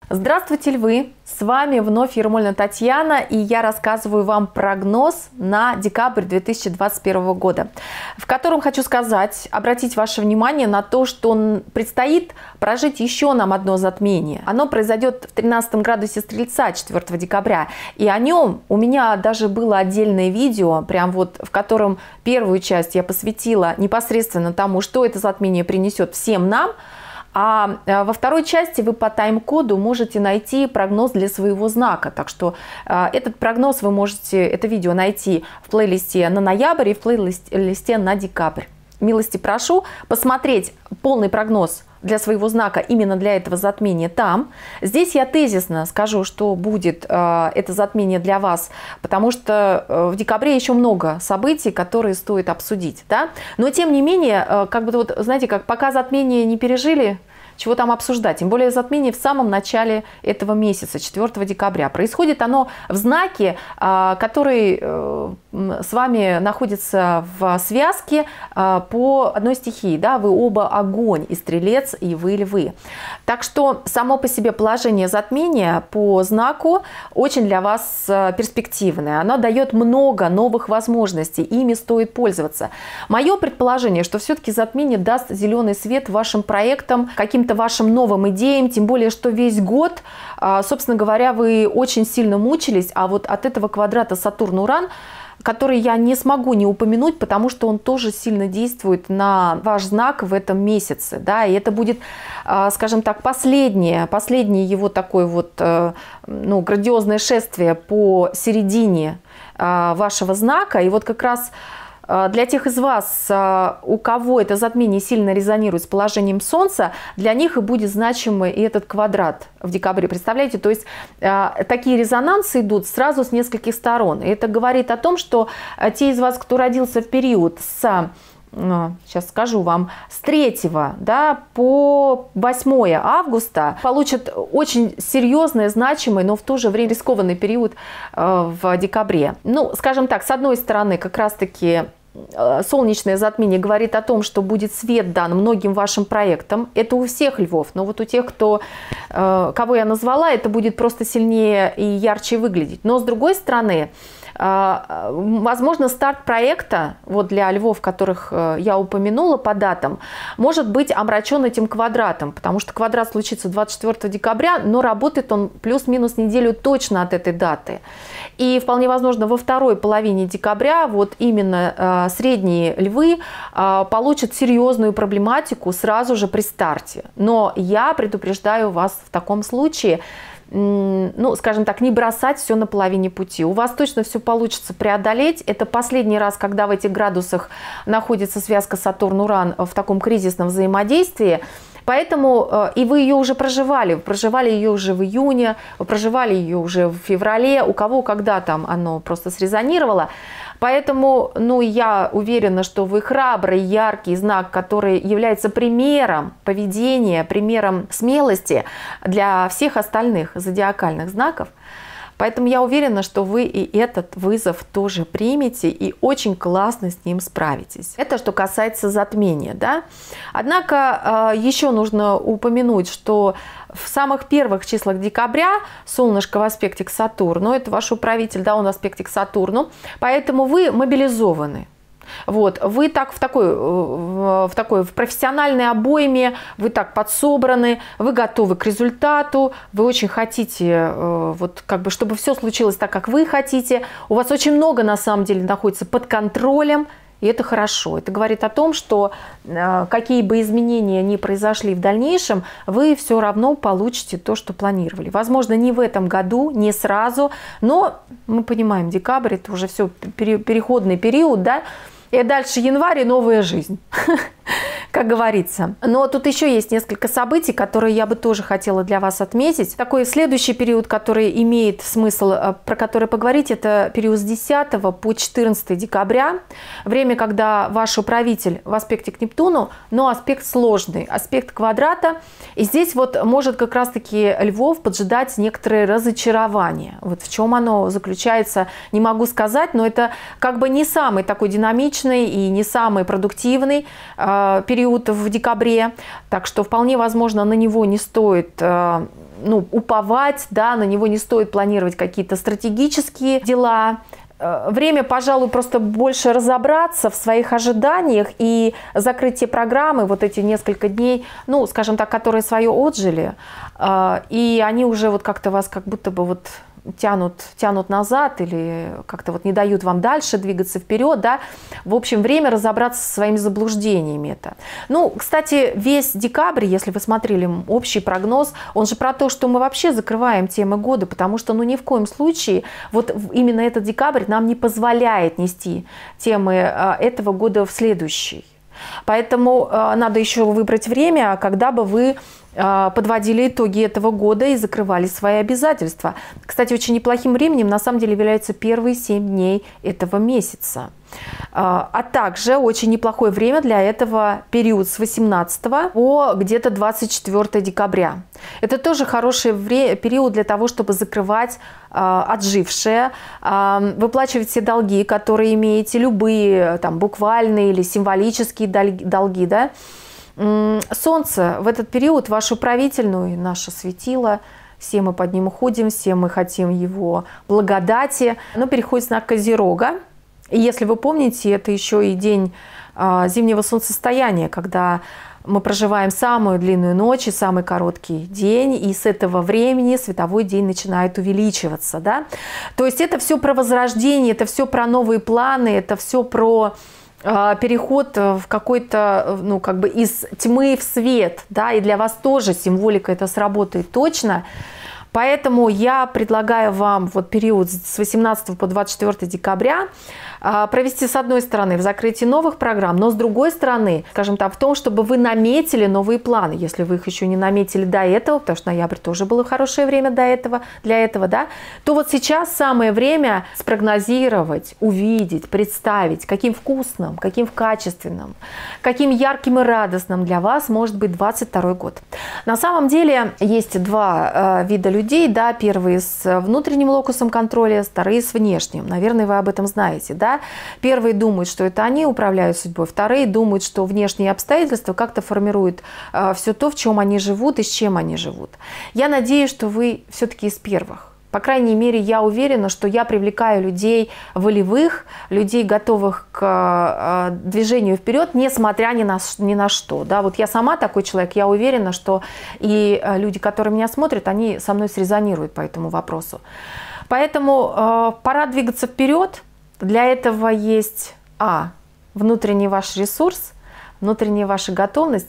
Здравствуйте, львы! С вами вновь Ермольна Татьяна, и я рассказываю вам прогноз на декабрь 2021 года, в котором хочу сказать, обратить ваше внимание на то, что предстоит прожить еще нам одно затмение. Оно произойдет в 13 градусе Стрельца 4 декабря, и о нем у меня даже было отдельное видео, прям вот в котором первую часть я посвятила непосредственно тому, что это затмение принесет всем нам. А во второй части вы по тайм-коду можете найти прогноз для своего знака. Так что этот прогноз вы можете, это видео найти в плейлисте на ноябрь и в плейлисте на декабрь. Милости прошу посмотреть полный прогноз для своего знака именно для этого затмения там. Здесь я тезисно скажу, что будет это затмение для вас, потому что в декабре еще много событий, которые стоит обсудить. Да? Но тем не менее, как бы вот, знаете, как пока затмение не пережили, чего там обсуждать? Тем более затмение в самом начале этого месяца, 4 декабря. Происходит оно в знаке, который с вами находится в связке по одной стихии. Да? Вы оба огонь, и стрелец, и вы львы. Так что само по себе положение затмения по знаку очень для вас перспективное. Оно дает много новых возможностей, ими стоит пользоваться. Мое предположение, что все-таки затмение даст зеленый свет вашим проектам, каким-то вашим новым идеям, тем более, что весь год, собственно говоря, вы очень сильно мучились, а вот от этого квадрата Сатурн-Уран, который я не смогу не упомянуть, потому что он тоже сильно действует на ваш знак в этом месяце. Да? И это будет, скажем так, последнее его такое вот грандиозное шествие по середине вашего знака. И вот как раз для тех из вас, у кого это затмение сильно резонирует с положением Солнца, для них и будет значимый и этот квадрат в декабре. Представляете? То есть такие резонансы идут сразу с нескольких сторон. И это говорит о том, что те из вас, кто родился в период сейчас скажу вам, с 3 по 8 августа получат очень серьезный, значимый, но в то же время рискованный период в декабре. Ну, скажем так, с одной стороны, как раз-таки солнечное затмение говорит о том, что будет свет дан многим вашим проектам. Это у всех львов, но вот у тех, кого я назвала, это будет просто сильнее и ярче выглядеть. Но с другой стороны, возможно, старт проекта, вот для львов, которых я упомянула по датам, может быть омрачен этим квадратом, потому что квадрат случится 24 декабря, но работает он плюс-минус неделю точно от этой даты. И вполне возможно, во второй половине декабря вот именно средние львы получат серьезную проблематику сразу же при старте. Но я предупреждаю вас в таком случае, скажем так, не бросать все на половине пути. У вас точно все получится преодолеть. Это последний раз, когда в этих градусах находится связка Сатурн-Уран в таком кризисном взаимодействии. Поэтому и вы ее уже проживали ее уже в июне, вы проживали ее уже в феврале, у кого когда там оно просто срезонировало. Поэтому, я уверена, что вы храбрый, яркий знак, который является примером поведения, примером смелости для всех остальных зодиакальных знаков. Поэтому я уверена, что вы и этот вызов тоже примете и очень классно с ним справитесь. Это что касается затмения. Да? Однако еще нужно упомянуть, что в самых первых числах декабря солнышко в аспекте к Сатурну, это ваш управитель, да, он в аспекте к Сатурну, поэтому вы мобилизованы. Вот, вы так в профессиональной обойме, вы так подсобраны, вы готовы к результату, вы очень хотите, чтобы все случилось так, как вы хотите. У вас очень много на самом деле находится под контролем, и это хорошо. Это говорит о том, что какие бы изменения ни произошли в дальнейшем, вы все равно получите то, что планировали. Возможно, не в этом году, не сразу, но мы понимаем, декабрь – это уже все переходный период, да? И дальше январь и новая жизнь, как говорится. Но тут еще есть несколько событий, которые я бы тоже хотела для вас отметить. Такой следующий период, который имеет смысл, про который поговорить, это период с 10 по 14 декабря. Время, когда ваш управитель в аспекте к Нептуну, но аспект сложный, аспект квадрата. И здесь вот может как раз-таки львов поджидать некоторое разочарование. Вот в чем оно заключается, не могу сказать, но это как бы не самый такой динамичный и не самый продуктивный период в декабре. Так что вполне возможно, на него не стоит уповать, да, на него не стоит планировать какие-то стратегические дела. Время, пожалуй, просто больше разобраться в своих ожиданиях и закрыть те программы, вот эти несколько дней, скажем так, которые свое отжили, и они уже вот как-то вас как будто бы вот тянут назад или как-то вот не дают вам дальше двигаться вперед, да. В общем, время разобраться со своими заблуждениями это. Кстати, весь декабрь, если вы смотрели общий прогноз, он же про то, что мы вообще закрываем темы года, потому что, ни в коем случае, вот именно этот декабрь нам не позволяет нести темы этого года в следующий. Поэтому надо еще выбрать время, когда бы вы подводили итоги этого года и закрывали свои обязательства. Кстати, очень неплохим временем на самом деле являются первые 7 дней этого месяца. А также очень неплохое время для этого период с 18 по где-то 24 декабря. Это тоже хороший период для того, чтобы закрывать отжившее, выплачивать все долги, которые имеете, любые там буквальные или символические долги, да. Солнце в этот период ваш управитель, наше светило, все мы под ним уходим, все мы хотим его благодати. Оно переходит в знак Козерога. И если вы помните, это еще и день зимнего солнцестояния, когда мы проживаем самую длинную ночь и самый короткий день, и с этого времени световой день начинает увеличиваться. Да? То есть это все про возрождение, это все про новые планы, это все про переход в какой-то, из тьмы в свет, да, и для вас тоже символика это сработает точно. Поэтому я предлагаю вам вот период с 18 по 24 декабря провести, с одной стороны, в закрытии новых программ, но с другой стороны, скажем так, в том, чтобы вы наметили новые планы, если вы их еще не наметили до этого, потому что ноябрь тоже было хорошее время для этого, да, то вот сейчас самое время спрогнозировать, увидеть, представить, каким вкусным, каким качественным, каким ярким и радостным для вас может быть 22 год. На самом деле есть два вида людей, да, первые с внутренним локусом контроля, вторые с внешним. Наверное, вы об этом знаете, да. Первые думают, что это они управляют судьбой, вторые думают, что внешние обстоятельства как-то формируют все то, в чем они живут и с чем они живут. Я надеюсь, что вы все-таки из первых. По крайней мере, я уверена, что я привлекаю людей волевых, людей, готовых к движению вперед, несмотря ни на что. Да, вот я сама такой человек, я уверена, что и люди, которые меня смотрят, они со мной срезонируют по этому вопросу. Поэтому пора двигаться вперед. Для этого есть внутренний ваш ресурс, внутренняя ваша готовность,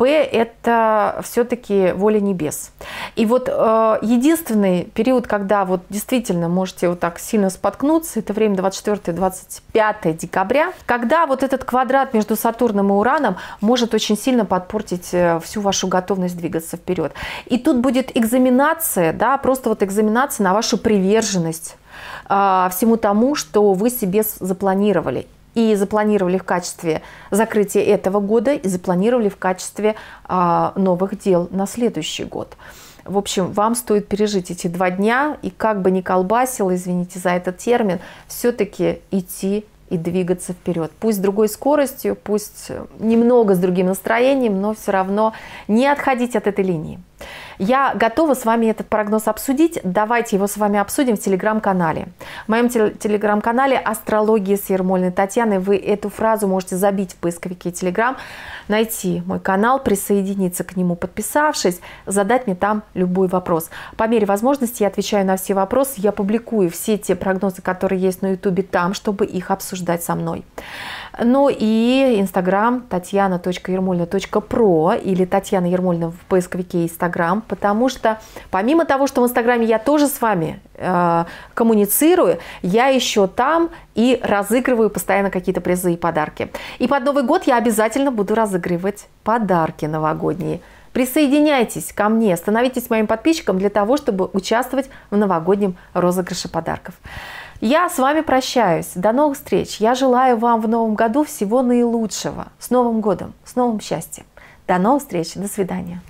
это все-таки воля небес. И вот единственный период, когда вот действительно можете вот так сильно споткнуться, это время 24-25 декабря, когда вот этот квадрат между Сатурном и Ураном может очень сильно подпортить всю вашу готовность двигаться вперед. И тут будет экзаменация, да, просто вот экзаменация на вашу приверженность всему тому, что вы себе запланировали. И запланировали в качестве закрытия этого года, и запланировали в качестве новых дел на следующий год. В общем, вам стоит пережить эти 2 дня, и как бы ни колбасило, извините за этот термин, все-таки идти и двигаться вперед. Пусть с другой скоростью, пусть немного с другим настроением, но все равно не отходить от этой линии. Я готова с вами этот прогноз обсудить. Давайте его с вами обсудим в телеграм-канале. В моем телеграм-канале «Астрология с Ермольной Татьяной». Вы эту фразу можете забить в поисковике телеграм, найти мой канал, присоединиться к нему, подписавшись, задать мне там любой вопрос. По мере возможности я отвечаю на все вопросы. Я публикую все те прогнозы, которые есть на ютубе, там, чтобы их обсуждать со мной. Ну и инстаграм tatyana.yermolina.pro или Татьяна Ермольна в поисковике инстаграм, потому что помимо того, что в инстаграме я тоже с вами коммуницирую, я еще там и разыгрываю постоянно какие-то призы и подарки. И под Новый год я обязательно буду разыгрывать подарки новогодние. Присоединяйтесь ко мне, становитесь моим подписчиком для того, чтобы участвовать в новогоднем розыгрыше подарков. Я с вами прощаюсь. До новых встреч. Я желаю вам в новом году всего наилучшего. С Новым годом, с новым счастьем. До новых встреч. До свидания.